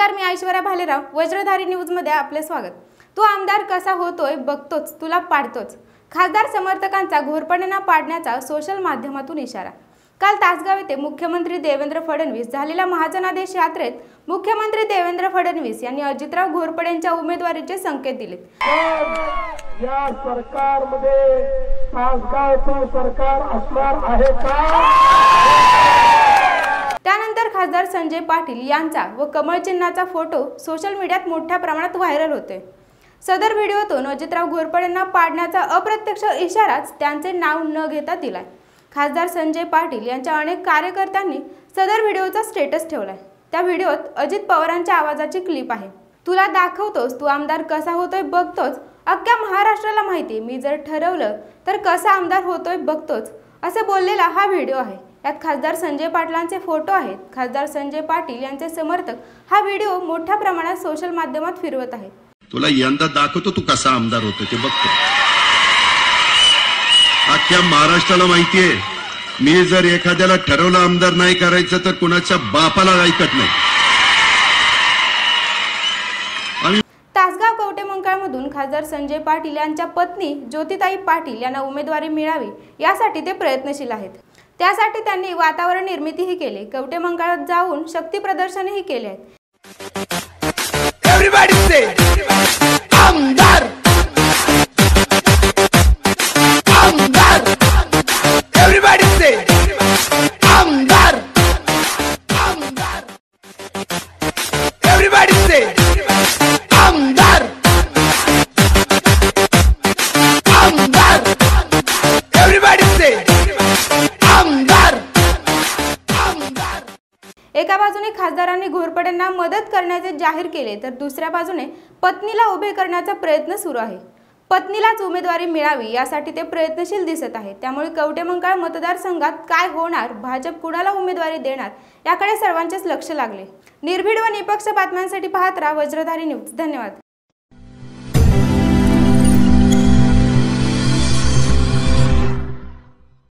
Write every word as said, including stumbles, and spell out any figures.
नमस्कार, मी ऐश्वर्या भालेराव. वज्रधारी न्यूज मध्ये आपले स्वागत. तू आमदार कसा होतोय बघतोच, तुला पाडतोच. खासदार समर्थकांचा घोरपट्यांना पाडण्याचा सोशल माध्यमातून इशारा. काल तासगाव येथे मुख्यमंत्री देवेंद्र फडणवीस झालेल्या महाजनादेश यात्रेत मुख्यमंत्री देवेंद्र फडणवीस यांनी अजितराव घोरपड्यांच्या उमेदवारीचे संकेत दिले. या सरकारमध्ये तासगावचं सरकार असणार आहे का? त्यानंतर खासदार संजय पाटील यांचा व कमळ चिन्हाचा फोटो सोशल मीडियात मोठ्या प्रमाणात व्हायरल होतोय. सदर व्हिडिओतून अजितराव घोरपड्यांना पाडण्याचा अप्रत्यक्ष इशाराच त्यांचे नाव न घेता दिलाय. खासदार संजय पाटील यांच्या अनेक कार्यकर्त्यांनी सदर व्हिडिओचा स्टेटस ठेवलाय. त्या व्हिडिओत अजित पवारांच्या आवाजाची क्लिप आहे. तुला दाखवतोच, तू आमदार कसा होतोय बघतोच. अख्ख्या महाराष्ट्राला माहिती, मी जर ठरवलं तर कसा आमदार होतोय बघतोच, असे बोललेला हा व्हिडिओ आहे. यात खासदार संजय पाटलांचे फोटो आहेत. खासदार संजय पाटील यांचे समर्थक हा व्हिडिओ मोठ्या प्रमाणात सोशल माध्यमात फिरवत आहेत. तुला यंदा दाखवतो तू कसा आमदार होतो ते बघतो. अख्ख्या महाराष्ट्राला माहितीये, मी जर एखाद्याला ठरवलं आमदार नाही करायचं तर कुणाच्या बापाला ऐकत नाही. तासगाव कवटेमंकाळमधून खासदार संजय पाटील यांच्या पत्नी ज्योतिताई पाटील यांना उमेदवारी मिळावी यासाठी ते प्रयत्नशील आहेत. त्यासाठी त्यांनी वातावरण निर्मितीही केली. कवटेमंकाळात जाऊन शक्ती प्रदर्शनही केले आहेत. आमदार आमदार एव्हरीबॉडी से आमदार आमदार एव्हरीबॉडी से आमदार आमदार एव्हरीबॉडी से आमदार आमदार. एका बाजूने खासदारांनी घोरपड्यांना मदत करण्याचे जाहीर केले तर दुसऱ्या बाजूने पत्नीला उभे करण्याचा प्रयत्न सुरू आहे. पत्नीलाच उमेदवारी मिळावी यासाठी ते प्रयत्नशील दिसत आहेत. त्यामुळे कवटेमंकाळ मतदारसंघात काय होणार, भाजप कुणाला उमेदवारी देणार याकडे सर्वांचेच लक्ष लागले. निर्भीड व निपक्ष बातम्यांसाठी पाहत राहा वज्रधारी न्यूज. धन्यवाद.